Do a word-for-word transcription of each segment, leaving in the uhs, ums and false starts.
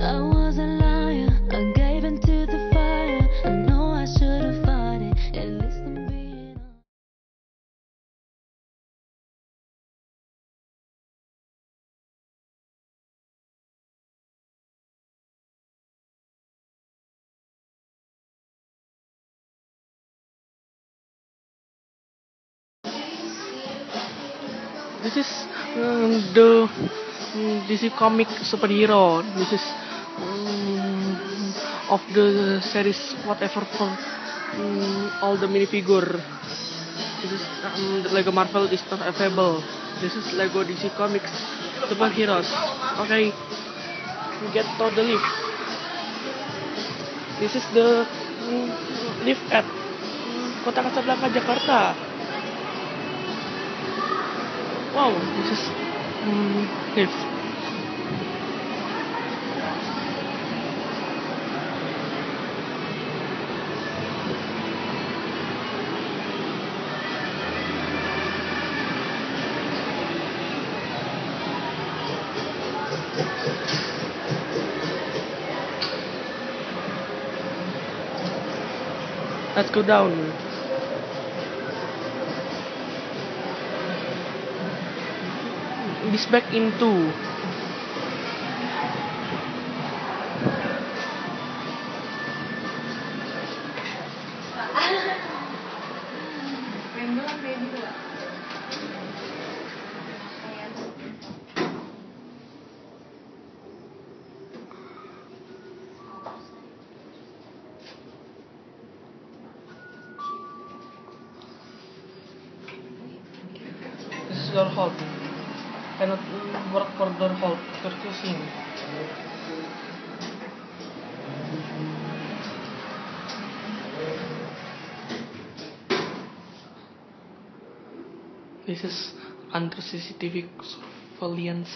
I was a liar, I gave into the fire. I know I should have fought it, at least I'm being honest. This is um, the um, D C comic superhero. This is um, of the series whatever for um, all the minifigure. This is um, the Lego Marvel is not available. This is Lego D C Comics superheroes. Okay, we get to the lift. This is the um, lift at um, Kota Kasablanka, Jakarta. Wow, this is um, lift. Let's go down. This back into this is your Hulk. Cannot work for the Hulk. Purchasing. This is under C C T V surveillance.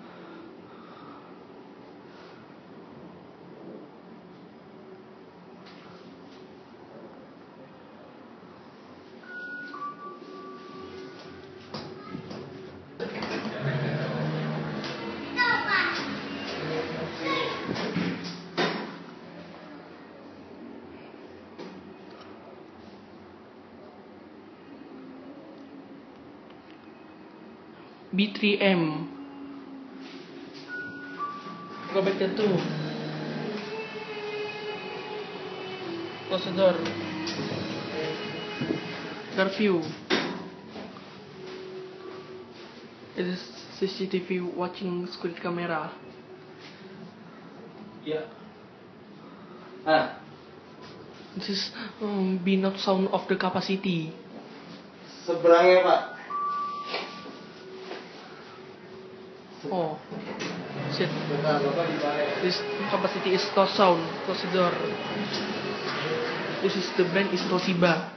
B three M. Go back to two. Close the door. Curfew. It is C C T V watching security camera. Yeah. Ah. This is um, be not sound of the capacity. Seberangnya Pak. Oh, shit. This capacity is no sound. Close the door. This is the brand is Toshiba.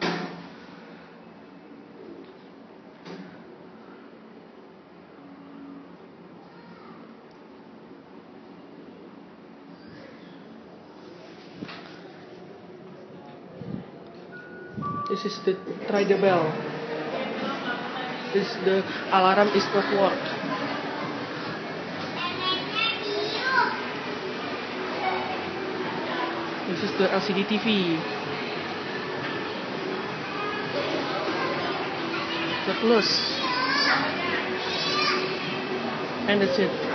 This is the try the bell. This is the alarm is not work. This is the L C D T V. The plus. And that's it.